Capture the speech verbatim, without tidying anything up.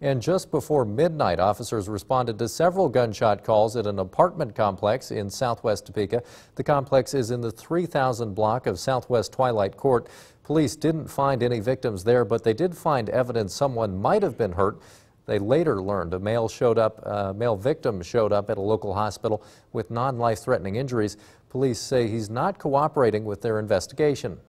And just before midnight, officers responded to several gunshot calls at an apartment complex in southwest Topeka. The complex is in the three thousand block of Southwest Twilight Court. Police didn't find any victims there, but they did find evidence someone might have been hurt. They later learned a male showed up, a male victim showed up at a local hospital with non-life-threatening injuries. Police say he's not cooperating with their investigation.